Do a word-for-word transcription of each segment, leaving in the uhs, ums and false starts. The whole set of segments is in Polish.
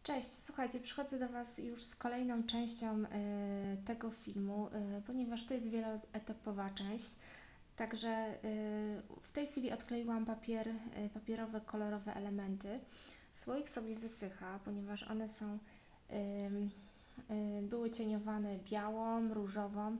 Cześć, słuchajcie, przychodzę do Was już z kolejną częścią y, tego filmu, y, ponieważ to jest wieloetapowa część. Także y, w tej chwili odkleiłam papier, y, papierowe, kolorowe elementy. Słoik sobie wysycha, ponieważ one są, y, y, były cieniowane białą, różową y,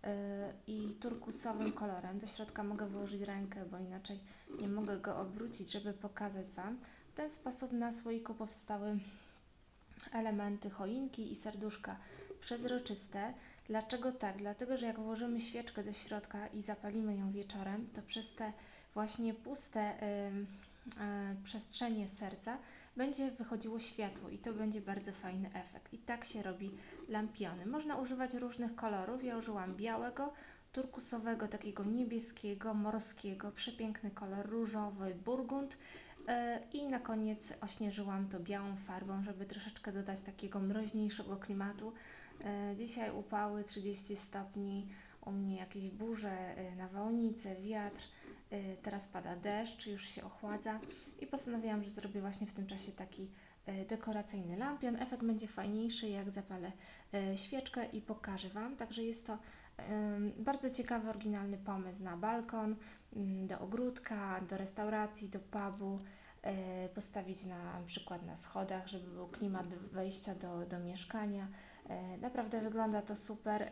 i turkusowym kolorem. Do środka mogę włożyć rękę, bo inaczej nie mogę go obrócić, żeby pokazać Wam. W ten sposób na słoiku powstały elementy choinki i serduszka przezroczyste. Dlaczego tak? Dlatego, że jak włożymy świeczkę do środka i zapalimy ją wieczorem, to przez te właśnie puste y, y, przestrzenie serca będzie wychodziło światło i to będzie bardzo fajny efekt. I tak się robi lampiony. Można używać różnych kolorów. Ja użyłam białego, turkusowego, takiego niebieskiego, morskiego, przepiękny kolor różowy, burgund. I na koniec ośnieżyłam to białą farbą, żeby troszeczkę dodać takiego mroźniejszego klimatu. Dzisiaj upały trzydzieści stopni, u mnie jakieś burze, nawałnice, wiatr. Teraz pada deszcz, już się ochładza i postanowiłam, że zrobię właśnie w tym czasie taki dekoracyjny lampion. Efekt będzie fajniejszy, jak zapalę świeczkę i pokażę Wam. Także jest to bardzo ciekawy, oryginalny pomysł na balkon, do ogródka, do restauracji, do pubu, postawić na przykład na schodach, żeby był klimat wejścia do, do mieszkania. Naprawdę wygląda to super,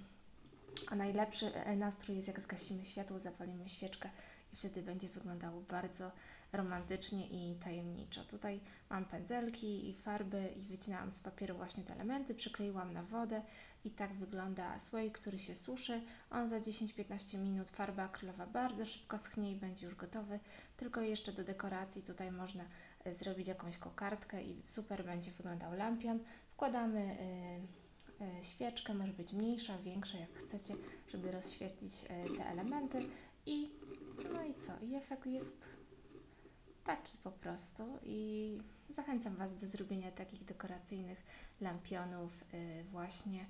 a najlepszy nastrój jest, jak zgasimy światło, zapalimy świeczkę i wtedy będzie wyglądało bardzo romantycznie i tajemniczo. Tutaj mam pędzelki i farby i wycinałam z papieru właśnie te elementy, przykleiłam na wodę i tak wygląda słoik, który się suszy. On za dziesięć do piętnastu minut, farba akrylowa bardzo szybko schnie i będzie już gotowy. Tylko jeszcze do dekoracji tutaj można zrobić jakąś kokardkę i super będzie wyglądał lampion. Wkładamy y, świeczkę, może być mniejsza, większa, jak chcecie, żeby rozświetlić te elementy i no i co? I efekt jest taki po prostu i zachęcam Was do zrobienia takich dekoracyjnych lampionów właśnie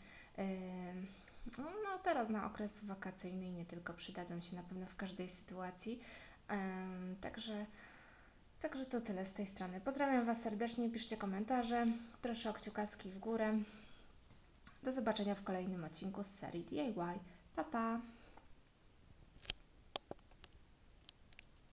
no teraz na okres wakacyjny i nie tylko, przydadzą się na pewno w każdej sytuacji. Także Także to tyle z tej strony. Pozdrawiam Was serdecznie, piszcie komentarze, proszę o kciukaski w górę. Do zobaczenia w kolejnym odcinku z serii D I Y. Pa, pa!